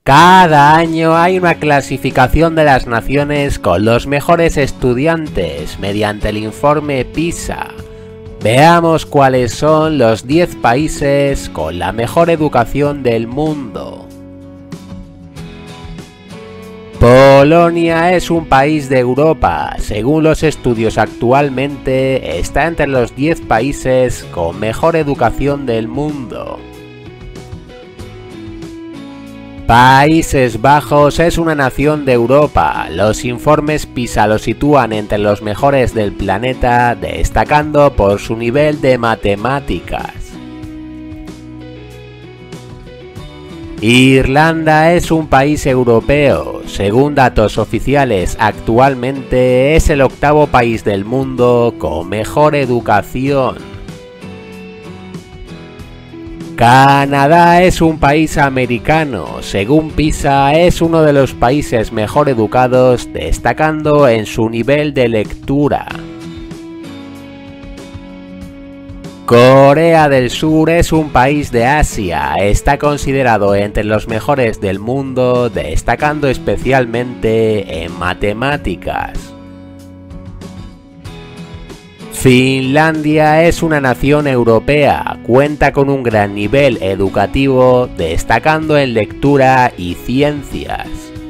Cada año hay una clasificación de las naciones con los mejores estudiantes mediante el informe PISA. Veamos cuáles son los 10 países con la mejor educación del mundo. Polonia es un país de Europa. Según los estudios actualmente, está entre los 10 países con mejor educación del mundo. Países Bajos es una nación de Europa. Los informes PISA lo sitúan entre los mejores del planeta, destacando por su nivel de matemáticas. Irlanda es un país europeo. Según datos oficiales, actualmente es el 8º país del mundo con mejor educación. Canadá es un país americano. Según PISA, es uno de los países mejor educados, destacando en su nivel de lectura. Corea del Sur es un país de Asia. Está considerado entre los mejores del mundo, destacando especialmente en matemáticas. Finlandia es una nación europea, cuenta con un gran nivel educativo, destacando en lectura y ciencias.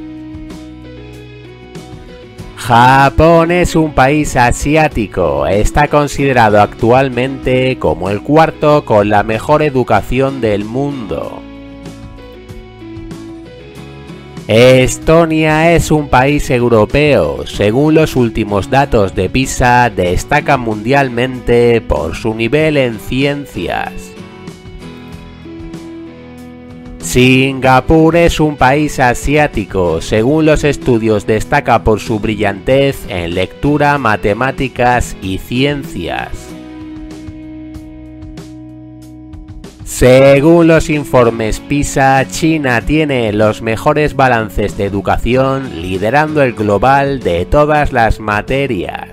Japón es un país asiático, está considerado actualmente como el 4º con la mejor educación del mundo. Estonia es un país europeo. Según los últimos datos de PISA, destaca mundialmente por su nivel en ciencias. Singapur es un país asiático. Según los estudios, destaca por su brillantez en lectura, matemáticas y ciencias. Según los informes PISA, China tiene los mejores balances de educación, liderando el global de todas las materias.